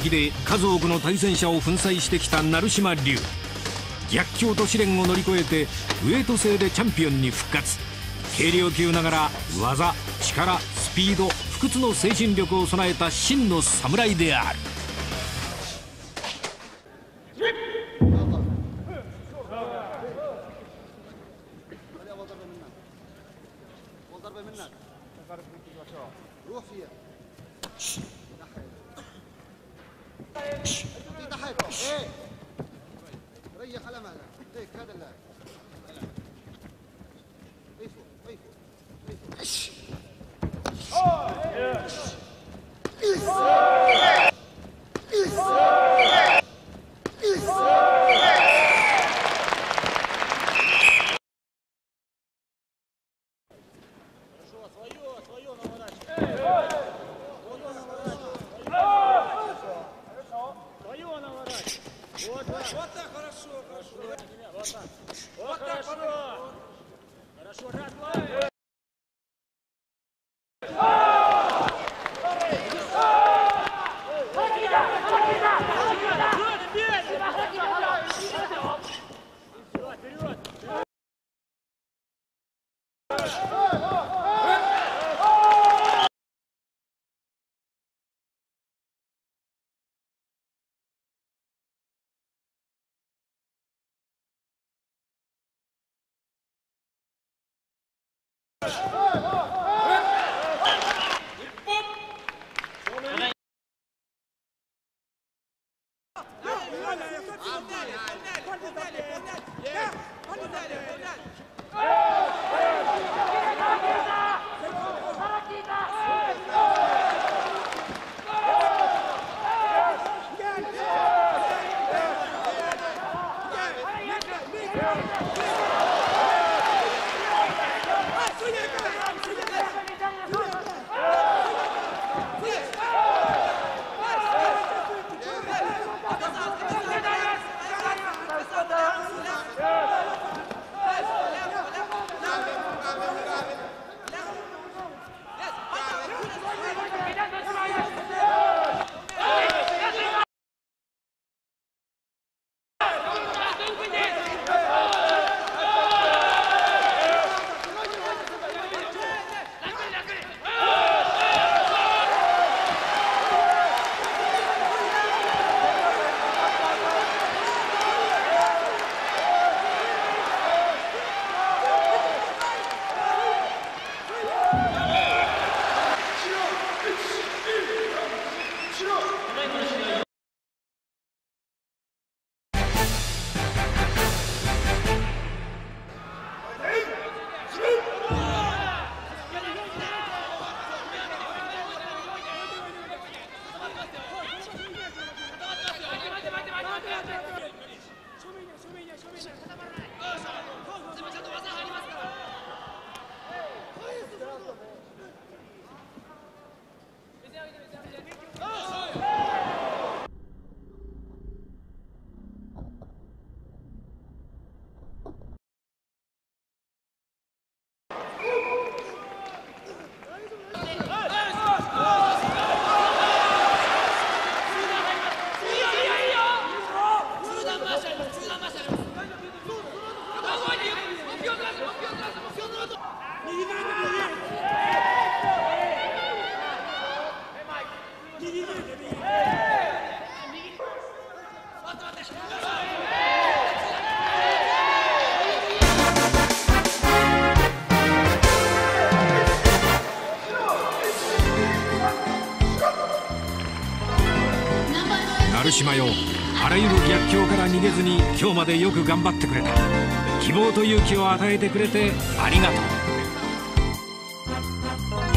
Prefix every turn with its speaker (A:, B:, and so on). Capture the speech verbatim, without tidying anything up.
A: 的で数多くの対戦者を粉砕してきた成島龍。逆境と試練を乗り越えてウエイト制でチャンピオンに復活。軽量級ながら技、力、スピード、不屈の精神力を備えた真の侍である。成島よ、あらゆる逆境から逃げずに今日までよく頑張ってくれた。希望と勇気を与えてくれてありがとう。